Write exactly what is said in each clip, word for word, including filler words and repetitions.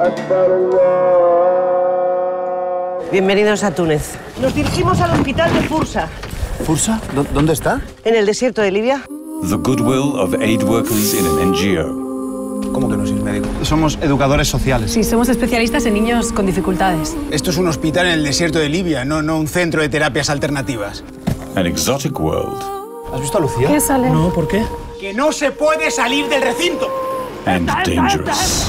Bienvenidos a Túnez. Nos dirigimos al hospital de Fursa. ¿Fursa? ¿Dónde está? En el desierto de Libia. The goodwill of aid workers in an N G O. ¿Cómo que no sois médico? Somos educadores sociales. Sí, somos especialistas en niños con dificultades. Esto es un hospital en el desierto de Libia, no, no un centro de terapias alternativas. An exotic world. ¿Has visto a Lucía? ¿Qué sale? No, ¿por qué? ¡Que no se puede salir del recinto! And dangerous.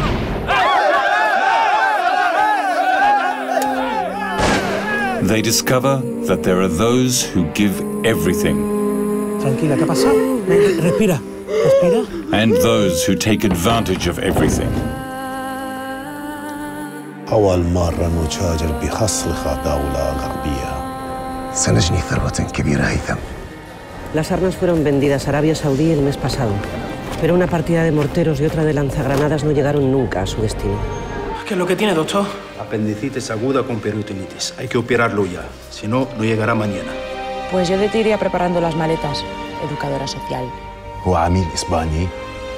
They discover that there are those who give everything. Tranquila, ¿qué ha pasado? Respira, respira. And those who take advantage of everything. أول مرة نتاجر بحصلها دولة غربية. سنجني ثروة كبيرة هيثم. Las armas fueron vendidas a Arabia Saudí el mes pasado, pero una partida de morteros y otra de lanzagranadas no llegaron nunca a su destino. ¿Qué es lo que tiene, doctor? Apendicitis aguda con peritonitis. Hay que operarlo ya, si no, no llegará mañana. Pues yo te iría preparando las maletas, educadora social. هو عميل إسباني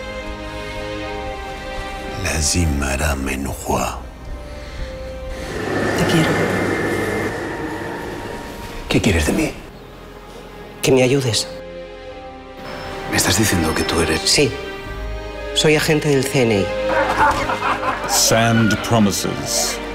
لازم مرا من أخوة. Te quiero. ¿Qué quieres de mí? Que me ayudes. ¿Me estás diciendo que tú eres...? Sí. Soy agente del C N I. Sand promises.